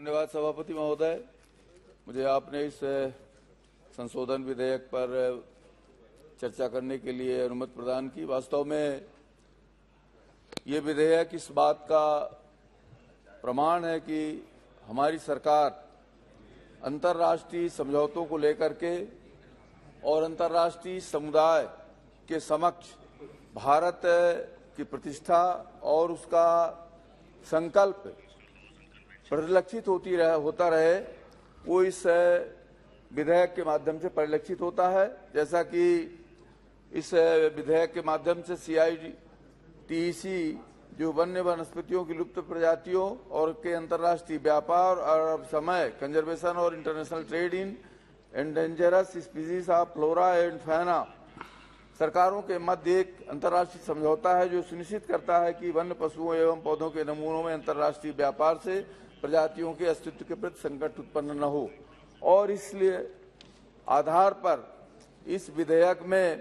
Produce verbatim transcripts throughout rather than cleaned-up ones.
धन्यवाद सभापति महोदय। मुझे आपने इस संशोधन विधेयक पर चर्चा करने के लिए अनुमति प्रदान की। वास्तव में ये विधेयक इस बात का प्रमाण है कि हमारी सरकार अंतर्राष्ट्रीय समझौतों को लेकर के और अंतर्राष्ट्रीय समुदाय के समक्ष भारत की प्रतिष्ठा और उसका संकल्प परिलक्षित होती रहे होता रहे वो इस विधेयक के माध्यम से परिलक्षित होता है। जैसा कि इस विधेयक के माध्यम से सी आई टी ई सी जो वन्य वनस्पतियों की लुप्त प्रजातियों और के अंतर्राष्ट्रीय व्यापार और समय कंजर्वेशन और international trade in endangered species of flora and fauna सरकारों के मध्य एक अंतर्राष्ट्रीय समझौता है जो सुनिश्चित करता है कि वन्य पशुओं एवं पौधों के नमूनों में अंतर्राष्ट्रीय व्यापार से प्रजातियों के अस्तित्व के प्रति संकट उत्पन्न न हो। और इसलिए आधार पर इस विधेयक में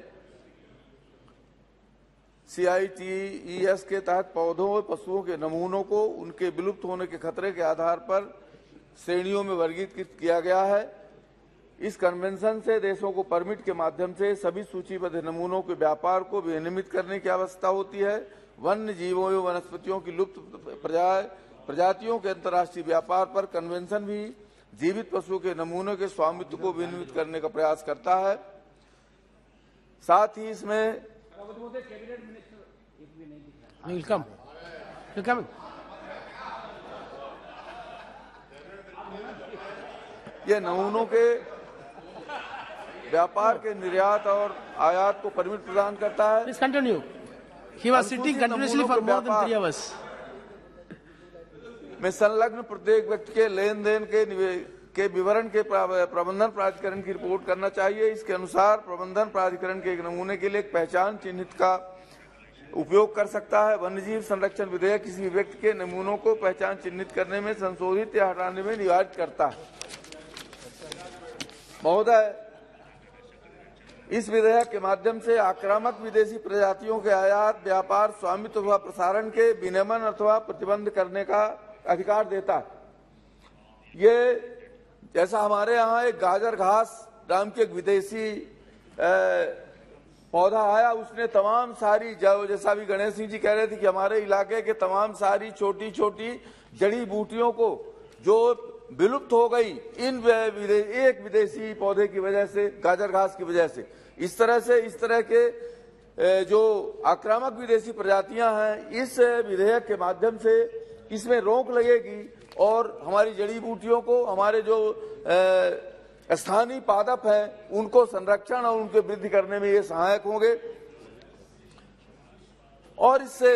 सी आई टी ई एस के तहत पौधों और पशुओं के नमूनों को उनके विलुप्त होने के खतरे के आधार पर श्रेणियों में वर्गीकृत किया गया है। इस कन्वेंशन से देशों को परमिट के माध्यम से सभी सूचीबद्ध नमूनों के व्यापार को विनियमित करने की आवश्यकता होती है। वन्य जीवों एवं वनस्पतियों की लुप्त प्रजातियों के अंतर्राष्ट्रीय व्यापार पर कन्वेंशन भी जीवित पशुओं के नमूनों के स्वामित्व को विनियमित करने का प्रयास करता है। साथ ही इसमें वेलकम वेलकम ये नमूनों के व्यापार के निर्यात और आयात को परमिट प्रदान करता है। Please continue. He was sitting continuously for more than three hours. में संलग्न प्रत्येक व्यक्ति के लेन देन के के विवरण के प्रबंधन प्राधिकरण की रिपोर्ट करना चाहिए। इसके अनुसार प्रबंधन प्राधिकरण के एक नमूने के लिए एक पहचान चिन्हित का उपयोग कर सकता है। वन्यजीव संरक्षण विधेयक किसी व्यक्ति के नमूनों को पहचान चिन्हित करने में, संशोधित या हटाने में निवारित करता है। महोदय, इस विधेयक के माध्यम से आक्रामक विदेशी प्रजातियों के आयात, व्यापार, स्वामित्व अथवा प्रसारण के विनियमन अथवा प्रतिबंध करने का अधिकार देता है। ये जैसा हमारे यहाँ एक गाजर घास नाम के एक विदेशी पौधा आया, उसने तमाम सारी, जैसा भी गणेश सिंह जी कह रहे थे कि हमारे इलाके के तमाम सारी छोटी छोटी जड़ी बूटियों को जो विलुप्त हो गई इन विदे, एक विदेशी पौधे की वजह से, गाजर घास की वजह से। इस तरह से इस तरह के जो आक्रामक विदेशी प्रजातियां हैं, इस विधेयक के माध्यम से इसमें रोक लगेगी और हमारी जड़ी बूटियों को, हमारे जो स्थानीय पादप हैं, उनको संरक्षण और उनके वृद्धि करने में ये सहायक होंगे। और इससे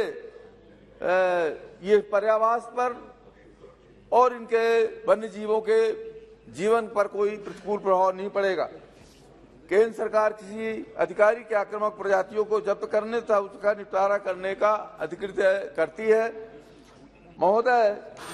ये पर्यावास पर और इनके वन्य जीवों के जीवन पर कोई प्रतिकूल प्रभाव नहीं पड़ेगा। केंद्र सरकार किसी अधिकारी के आक्रामक प्रजातियों को जब्त करने तथा उसका निपटारा करने का अधिकृत करती है। महोदय,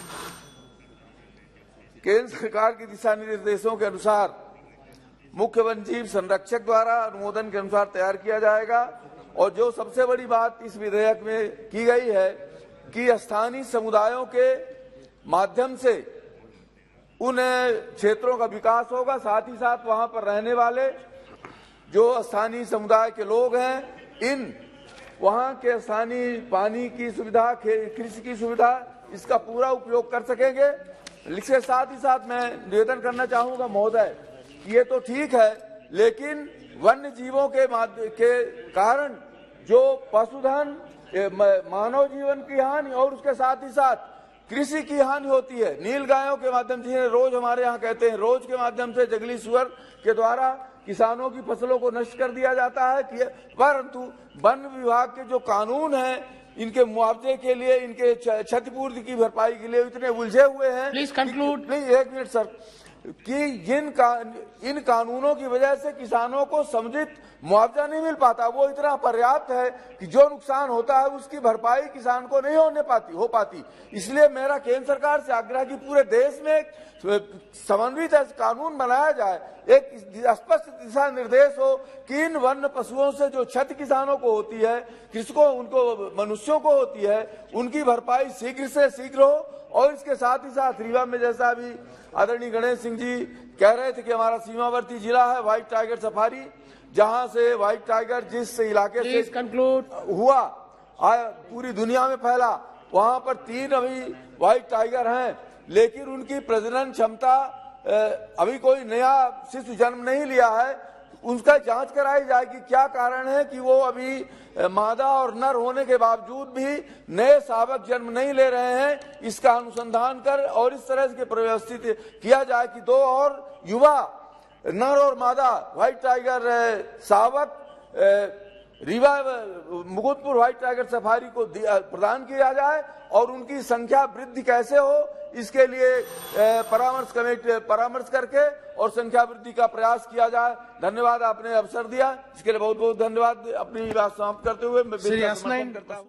केंद्र सरकार के दिशा निर्देशों के अनुसार मुख्य वन्यजीव संरक्षक द्वारा अनुमोदन के अनुसार तैयार किया जाएगा। और जो सबसे बड़ी बात इस विधेयक में की गई है कि स्थानीय समुदायों के माध्यम से उन क्षेत्रों का विकास होगा, साथ ही साथ वहां पर रहने वाले जो स्थानीय समुदाय के लोग हैं, इन वहां के स्थानीय पानी की सुविधा, कृषि की सुविधा, इसका पूरा उपयोग कर सकेंगे। इसके साथ ही साथ मैं निवेदन करना चाहूंगा महोदय, ये तो ठीक है, लेकिन वन्य जीवों के के कारण जो पशुधन, मानव जीवन की हानि और उसके साथ ही साथ कृषि की हानि होती है। नील गायों के माध्यम से, रोज हमारे यहाँ कहते हैं, रोज के माध्यम से जंगली सुअर के द्वारा किसानों की फसलों को नष्ट कर दिया जाता है। परंतु वन विभाग के जो कानून हैं, इनके मुआवजे के लिए, इनके क्षतिपूर्ति की भरपाई के लिए इतने उलझे हुए हैं। Please conclude. नहीं, एक मिनट सर, कि जिन का इन कानूनों की वजह से किसानों को समुचित मुआवजा नहीं मिल पाता। वो इतना पर्याप्त है कि जो नुकसान होता है उसकी भरपाई किसान को नहीं होने पाती हो पाती इसलिए मेरा केंद्र सरकार से आग्रह कि पूरे देश में समन्वित कानून बनाया जाए, एक स्पष्ट दिशा निर्देश हो कि इन वन्य पशुओं से जो क्षति किसानों को होती है, कृषकों, उनको, मनुष्यों को होती है, उनकी भरपाई शीघ्र से शीघ्र हो और इसके साथ ही साथ रीवा में जैसा अभी आदरणीय गणेश सिंह जी कह रहे थे कि हमारा सीमावर्ती जिला है व्हाइट टाइगर सफारी, जहां से व्हाइट टाइगर जिस इलाके से हुआ पूरी दुनिया में फैला, वहां पर तीन अभी व्हाइट टाइगर हैं, लेकिन उनकी प्रजनन क्षमता अभी कोई नया शिशु जन्म नहीं लिया है। उसका जांच कराई जाएगी क्या कारण है कि वो अभी मादा और नर होने के बावजूद भी नए शावक जन्म नहीं ले रहे हैं, इसका अनुसंधान कर और इस तरह से व्यवस्थित किया जाए कि दो और युवा नर और मादा व्हाइट टाइगर शावक Rewa Mukutpur white tiger safari को प्रदान किया जाए और उनकी संख्या वृद्धि कैसे हो इसके लिए परामर्श कमेटी परामर्श करके और संख्या वृद्धि का प्रयास किया जाए। धन्यवाद, आपने अवसर दिया, इसके लिए बहुत बहुत धन्यवाद। अपनी बात समाप्त करते हुए मैं बिल का समर्थन करता हूं।